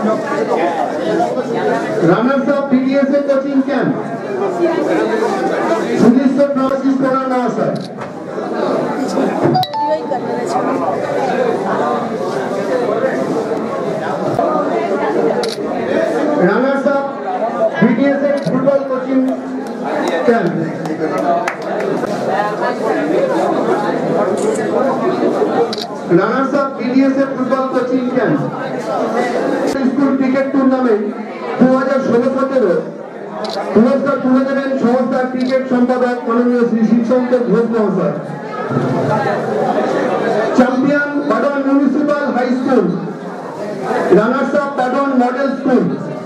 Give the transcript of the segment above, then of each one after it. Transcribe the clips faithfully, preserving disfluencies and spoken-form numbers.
Runners up P D S A coaching camp. Sudhir Prabhas Pora now, sir. Runners up P D S A football coaching camp. Runners up P D S A football coaching camp. School cricket tournament two thousand sixteen পুরস্কার তুলে দেবেন সংস্থার cricket সম্পাদক মাননীয় শ্রী শিবশঙ্কর ঘোষ মহাশয়। Champion Badan municipal high school, runners up Badan model school.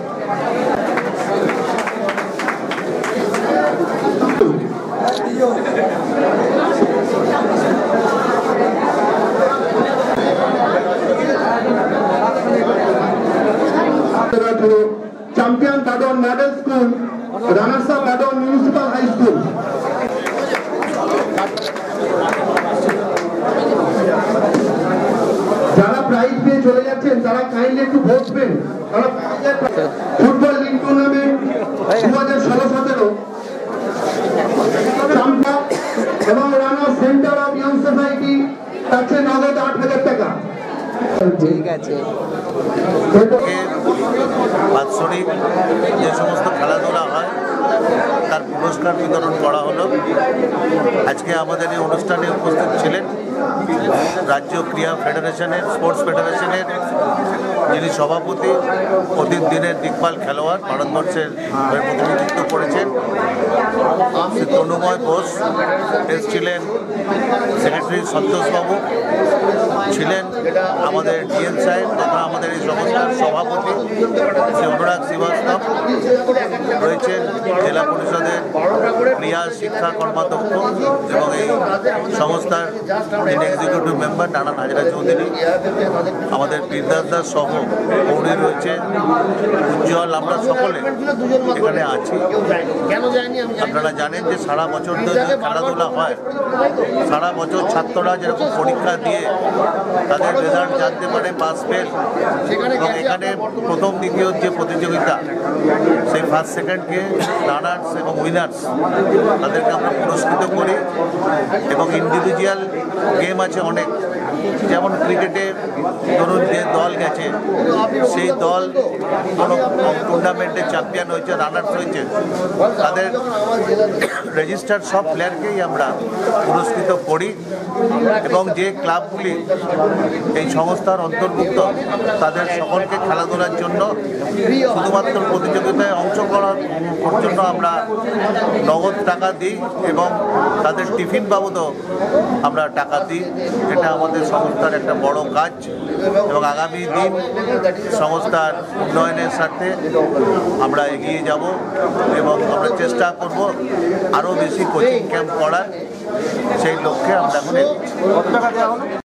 Champion Badan model school, runners up Badan municipal high school. যারা prize পেয়ে চলে যাচ্ছেন তারা কাইন্ডলি একটু বসবেন। ফুটবল লিগ টুর্নামেন্ট দু হাজার ষোলো সতেরো এবং runner centre of young society তাচ্ছে নগদ আট হাজার টাকা। ঠিক আছে, বাৎসরিক যে সমস্ত খেলাধুলা হয় তার পুরস্কার বিতরণ করা হলো। আজকে আমাদের এই অনুষ্ঠানে উপস্থিত ছিলেন রাজ্য ক্রীড়া ফেডারেশনের স্পোর্টস ফেডারেশনের যিনি সভাপতি অতীত দিনের দিকপাল খেলোয়াড় ভারতবর্ষের প্রতিনিধিত্ব করেছেন শ্রী তনুময় বোস, এসেছিলেন সেক্রেটারি সন্তোষবাবু, ছিলেন আমাদের ডিএন সাহেব তথা আমাদের এই সংস্থার সভাপতি শ্রী অনুরাগ শ্রীবাস্তব, রয়েছেন জেলা পরিষদের ক্রীড়া শিক্ষা কর্মাধ্যক্ষ এবং এই সংস্থার যিনি এক্সিকিউটিভ মেম্বার নানা হাজরা চৌধুরী, আমাদের বীরদাস দাস সহ গৌরী রয়েছে, উজ্জ্বল, আমরা সকলে এখানে আছি। আপনারা জানেন যে সারা বছর ধরে খেলাধুলা হয়, সারা বছর ছাত্ররা যেরকম পরীক্ষা দিয়ে তাদের রেজাল্ট জানতে পারে, পাস ফেল, এবং এখানে প্রথম দ্বিতীয় যে প্রতিযোগিতা সেই ফার্স্ট সেকেন্ডকে রানার্স এবং উইনার্স তাদেরকে আমরা পুরস্কৃত করি। এবং ইন্ডিভিজুয়াল গেম আছে অনেক, যেমন ক্রিকেটে ধরুন যে দল গেছে সেই দল কোনো টুর্নামেন্টে চ্যাম্পিয়ন হয়েছে, রানার্স হয়েছে, তাদের রেজিস্টার্ড সব প্লেয়ারকেই আমরা পুরস্কৃত করি। এবং যে ক্লাবগুলি এই সংস্থার অন্তর্ভুক্ত তাদের সকলকে খেলাধুলার জন্য শুধুমাত্র প্রতিযোগিতায় অংশগ্রহণ করার জন্য আমরা নগদ টাকা দিই এবং তাদের টিফিন বাবদও আমরা টাকা দিই। এটা আমাদের সংস্থার একটা বড় কাজ এবং আগামী দিন সংস্থার উন্নয়নের স্বার্থে আমরা এগিয়ে যাব এবং আমরা চেষ্টা করব আরও বেশি কোচিং ক্যাম্প করার, সেই লক্ষ্যে আমরা এখন